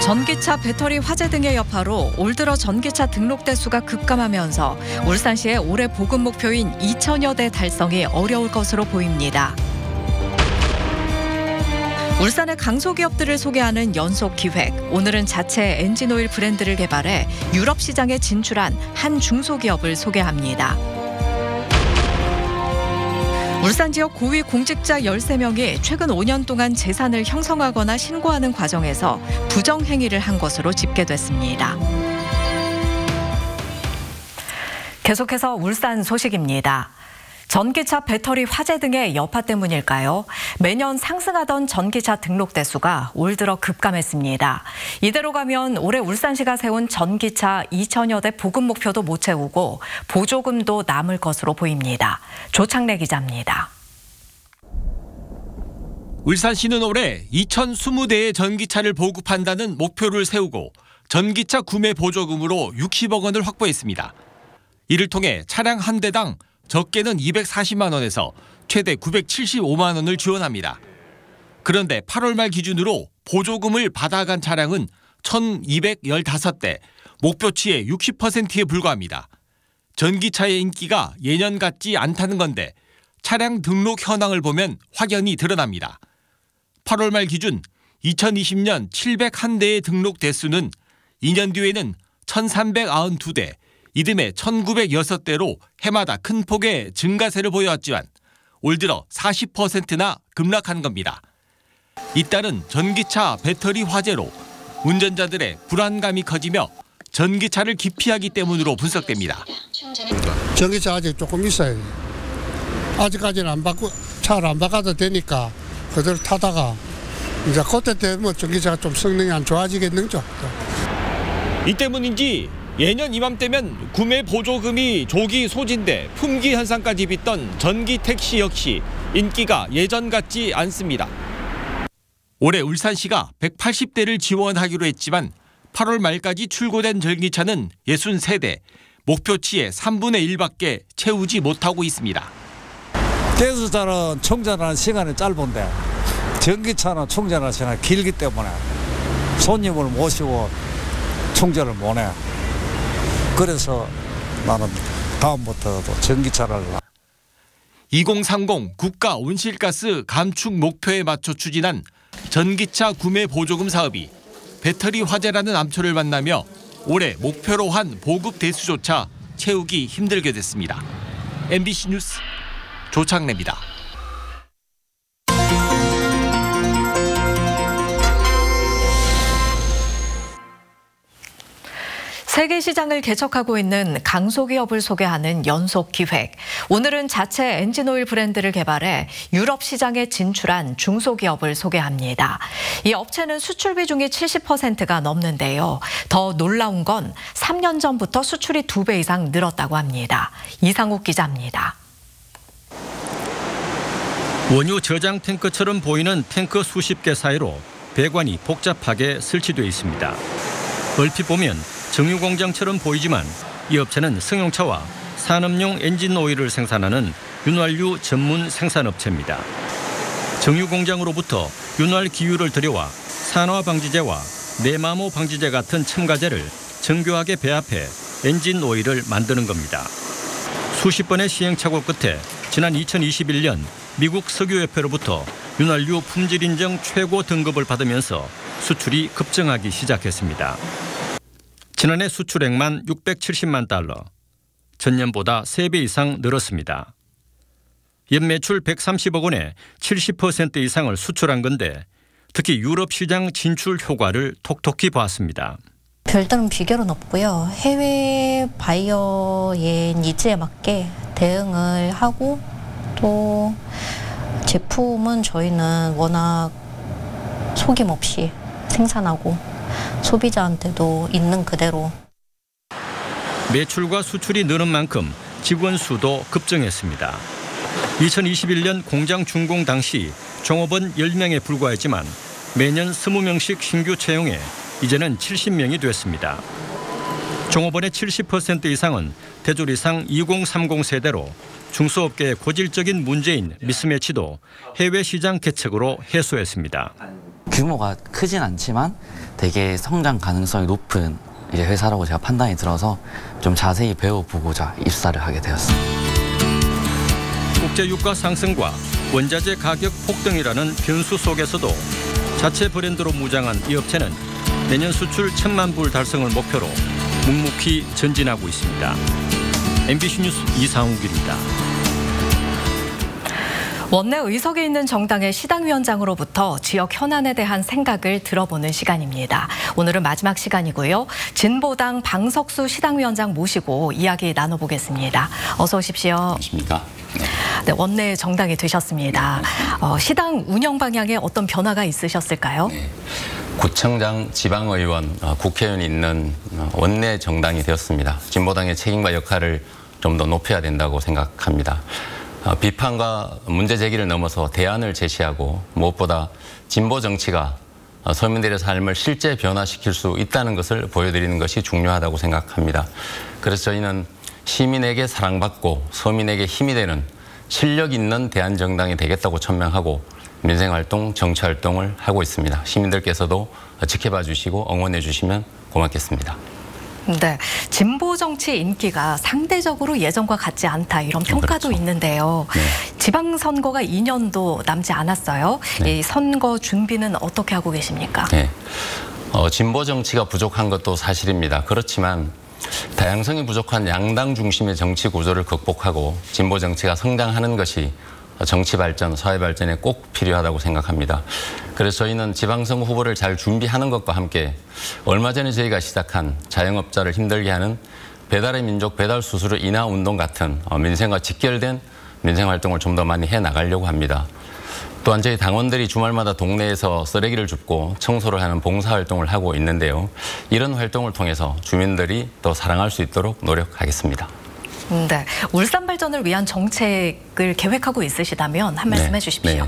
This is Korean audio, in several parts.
전기차 배터리 화재 등의 여파로 올 들어 전기차 등록 대수가 급감하면서 울산시의 올해 보급 목표인 2,000여 대 달성이 어려울 것으로 보입니다. 울산의 강소기업들을 소개하는 연속기획. 오늘은 자체 엔진오일 브랜드를 개발해 유럽 시장에 진출한 한 중소기업을 소개합니다. 울산 지역 고위 공직자 13명이 최근 5년 동안 재산을 형성하거나 신고하는 과정에서 부정행위를 한 것으로 집계됐습니다. 계속해서 울산 소식입니다. 전기차 배터리 화재 등의 여파 때문일까요? 매년 상승하던 전기차 등록 대수가 올 들어 급감했습니다. 이대로 가면 올해 울산시가 세운 전기차 2,000여 대 보급 목표도 못 채우고 보조금도 남을 것으로 보입니다. 조창래 기자입니다. 울산시는 올해 2,020대의 전기차를 보급한다는 목표를 세우고 전기차 구매 보조금으로 60억 원을 확보했습니다. 이를 통해 차량 한 대당 적게는 240만 원에서 최대 975만 원을 지원합니다. 그런데 8월 말 기준으로 보조금을 받아간 차량은 1,215대, 목표치의 60%에 불과합니다. 전기차의 인기가 예년 같지 않다는 건데 차량 등록 현황을 보면 확연히 드러납니다. 8월 말 기준 2020년 701대의 등록 대수는 2년 뒤에는 1,392대, 이듬해 1,906대로 해마다 큰 폭의 증가세를 보여왔지만 올 들어 40%나 급락한 겁니다. 잇따른 전기차 배터리 화재로 운전자들의 불안감이 커지며 전기차를 기피하기 때문으로 분석됩니다. 전기차 아직 조금 있어요. 아직까지는 차를 안 바꿔도 되니까 그대로 타다가 이제 그때 되면 전기차가 좀 성능이 안 좋아지겠는죠. 이 때문인지 예년 이맘때면 구매 보조금이 조기 소진돼 품귀 현상까지 빚던 전기 택시 역시 인기가 예전 같지 않습니다. 올해 울산시가 180대를 지원하기로 했지만 8월 말까지 출고된 전기차는 63대, 목표치의 3분의 1밖에 채우지 못하고 있습니다. 대수차는 충전하는 시간이 짧은데 전기차는 충전하는 시간이 길기 때문에 손님을 모시고 충전을 못해. 그래서 나는 다음부터도 전기차를 2030 국가 온실가스 감축 목표에 맞춰 추진한 전기차 구매 보조금 사업이 배터리 화재라는 암초를 만나며 올해 목표로 한 보급 대수조차 채우기 힘들게 됐습니다. MBC 뉴스 조창래입니다. 세계 시장을 개척하고 있는 강소기업을 소개하는 연속기획. 오늘은 자체 엔진오일 브랜드를 개발해 유럽 시장에 진출한 중소기업을 소개합니다. 이 업체는 수출 비중이 70%가 넘는데요. 더 놀라운 건 3년 전부터 수출이 2배 이상 늘었다고 합니다. 이상욱 기자입니다. 원유 저장 탱크처럼 보이는 탱크 수십 개 사이로 배관이 복잡하게 설치되어 있습니다. 얼핏 보면 정유공장처럼 보이지만 이 업체는 승용차와 산업용 엔진 오일을 생산하는 윤활유 전문 생산업체입니다. 정유공장으로부터 윤활 기유를 들여와 산화 방지제와 내마모 방지제 같은 첨가제를 정교하게 배합해 엔진 오일을 만드는 겁니다. 수십 번의 시행착오 끝에 지난 2021년 미국 석유협회로부터 윤활유 품질 인정 최고 등급을 받으면서 수출이 급증하기 시작했습니다. 지난해 수출액만 670만 달러, 전년보다 3배 이상 늘었습니다. 연매출 130억 원에 70% 이상을 수출한 건데 특히 유럽 시장 진출 효과를 톡톡히 보았습니다. 별다른 비결은 없고요. 해외 바이어의 니즈에 맞게 대응을 하고 또 제품은 저희는 워낙 속임없이 생산하고 소비자한테도 있는 그대로. 매출과 수출이 느는 만큼 직원 수도 급증했습니다. 2021년 공장 준공 당시 종업원 10명에 불과했지만 매년 20명씩 신규 채용해 이제는 70명이 됐습니다. 종업원의 70% 이상은 대조리상 2030 세대로 중소업계의 고질적인 문제인 미스매치도 해외 시장 개척으로 해소했습니다. 규모가 크진 않지만 되게 성장 가능성이 높은 이제 회사라고 제가 판단이 들어서 좀 자세히 배워보고자 입사를 하게 되었습니다. 국제 유가 상승과 원자재 가격 폭등이라는 변수 속에서도 자체 브랜드로 무장한 이 업체는 내년 수출 1,000만 불 달성을 목표로 묵묵히 전진하고 있습니다. MBC 뉴스 이상욱입니다. 원내 의석에 있는 정당의 시당위원장으로부터 지역 현안에 대한 생각을 들어보는 시간입니다. 오늘은 마지막 시간이고요. 진보당 방석수 시당위원장 모시고 이야기 나눠보겠습니다. 어서 오십시오. 안녕하십니까. 네, 원내 정당이 되셨습니다. 시당 운영 방향에 어떤 변화가 있으셨을까요? 네. 구청장, 지방의원, 국회의원이 있는 원내 정당이 되었습니다. 진보당의 책임과 역할을 좀 더 높여야 된다고 생각합니다. 비판과 문제 제기를 넘어서 대안을 제시하고 무엇보다 진보 정치가 서민들의 삶을 실제 변화시킬 수 있다는 것을 보여드리는 것이 중요하다고 생각합니다. 그래서 저희는 시민에게 사랑받고 서민에게 힘이 되는 실력 있는 대안정당이 되겠다고 천명하고 민생활동, 정치활동을 하고 있습니다. 시민들께서도 지켜봐 주시고 응원해 주시면 고맙겠습니다. 네, 진보 정치 인기가 상대적으로 예전과 같지 않다 이런 평가도 그렇죠. 있는데요. 네. 지방선거가 2년도 남지 않았어요. 네. 이 선거 준비는 어떻게 하고 계십니까? 네. 진보 정치가 부족한 것도 사실입니다. 그렇지만 다양성이 부족한 양당 중심의 정치 구조를 극복하고 진보 정치가 성장하는 것이 정치 발전, 사회 발전에 꼭 필요하다고 생각합니다. 그래서 저희는 지방선거 후보를 잘 준비하는 것과 함께 얼마 전에 저희가 시작한 자영업자를 힘들게 하는 배달의 민족 배달 수수료 인하 운동 같은 민생과 직결된 민생활동을 좀 더 많이 해나가려고 합니다. 또한 저희 당원들이 주말마다 동네에서 쓰레기를 줍고 청소를 하는 봉사활동을 하고 있는데요. 이런 활동을 통해서 주민들이 더 사랑할 수 있도록 노력하겠습니다. 네, 울산 발전을 위한 정책을 계획하고 있으시다면 한 말씀 해주십시오.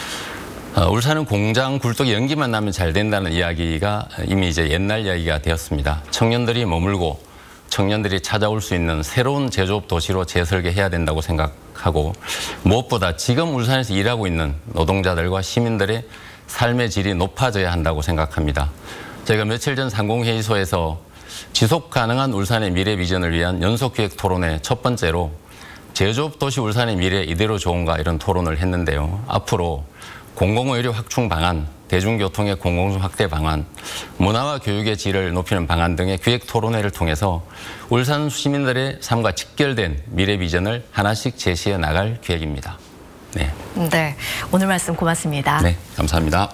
네. 울산은 공장, 굴뚝, 연기만 나면 잘 된다는 이야기가 이미 이제 옛날 이야기가 되었습니다. 청년들이 머물고 청년들이 찾아올 수 있는 새로운 제조업 도시로 재설계해야 된다고 생각하고 무엇보다 지금 울산에서 일하고 있는 노동자들과 시민들의 삶의 질이 높아져야 한다고 생각합니다. 저희가 며칠 전 상공회의소에서 지속 가능한 울산의 미래 비전을 위한 연속기획 토론회 첫 번째로 제조업 도시 울산의 미래 이대로 좋은가 이런 토론을 했는데요. 앞으로 공공의료 확충 방안, 대중교통의 공공성 확대 방안, 문화와 교육의 질을 높이는 방안 등의 기획 토론회를 통해서 울산 시민들의 삶과 직결된 미래 비전을 하나씩 제시해 나갈 계획입니다. 네. 네, 오늘 말씀 고맙습니다. 네, 감사합니다.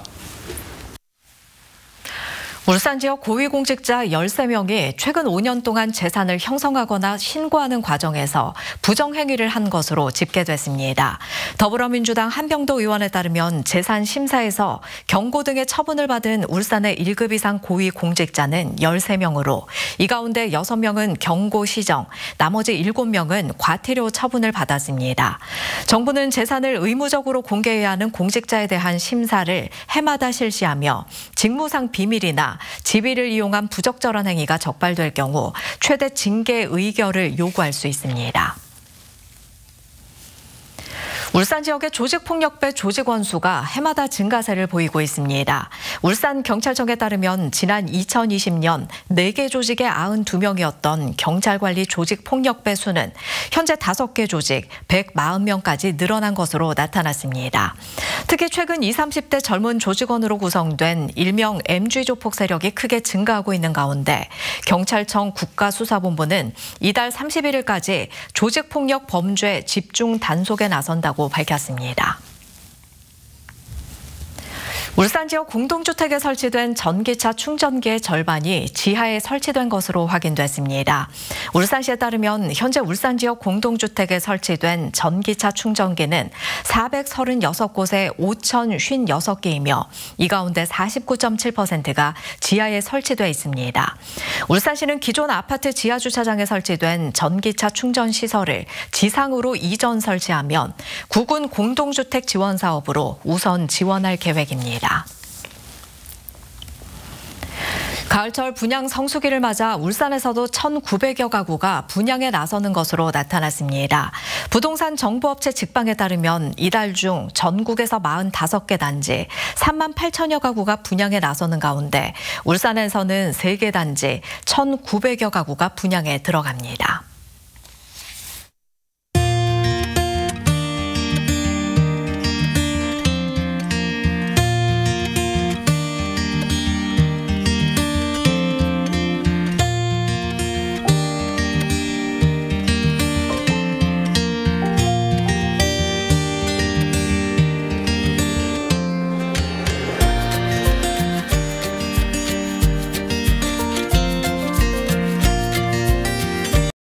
울산 지역 고위공직자 13명이 최근 5년 동안 재산을 형성하거나 신고하는 과정에서 부정행위를 한 것으로 집계됐습니다. 더불어민주당 한병도 의원에 따르면 재산 심사에서 경고 등의 처분을 받은 울산의 1급 이상 고위공직자는 13명으로 이 가운데 6명은 경고 시정, 나머지 7명은 과태료 처분을 받았습니다. 정부는 재산을 의무적으로 공개해야 하는 공직자에 대한 심사를 해마다 실시하며 직무상 비밀이나 지위를 이용한 부적절한 행위가 적발될 경우 최대 징계 의결을 요구할 수 있습니다. 울산 지역의 조직폭력배 조직원 수가 해마다 증가세를 보이고 있습니다. 울산경찰청에 따르면 지난 2020년 4개 조직의 92명이었던 경찰관리 조직폭력배 수는 현재 5개 조직 140명까지 늘어난 것으로 나타났습니다. 특히 최근 20, 30대 젊은 조직원으로 구성된 일명 MG조폭 세력이 크게 증가하고 있는 가운데 경찰청 국가수사본부는 이달 31일까지 조직폭력 범죄 집중 단속에 나선다고 밝혔습니다. 울산 지역 공동주택에 설치된 전기차 충전기의 절반이 지하에 설치된 것으로 확인됐습니다. 울산시에 따르면 현재 울산 지역 공동주택에 설치된 전기차 충전기는 436곳에 5,056개이며 이 가운데 49.7%가 지하에 설치돼 있습니다. 울산시는 기존 아파트 지하주차장에 설치된 전기차 충전 시설을 지상으로 이전 설치하면 구군 공동주택 지원 사업으로 우선 지원할 계획입니다. 가을철 분양 성수기를 맞아 울산에서도 1,900여 가구가 분양에 나서는 것으로 나타났습니다. 부동산 정보업체 직방에 따르면 이달 중 전국에서 45개 단지 3만 8천여 가구가 분양에 나서는 가운데 울산에서는 3개 단지 1,900여 가구가 분양에 들어갑니다.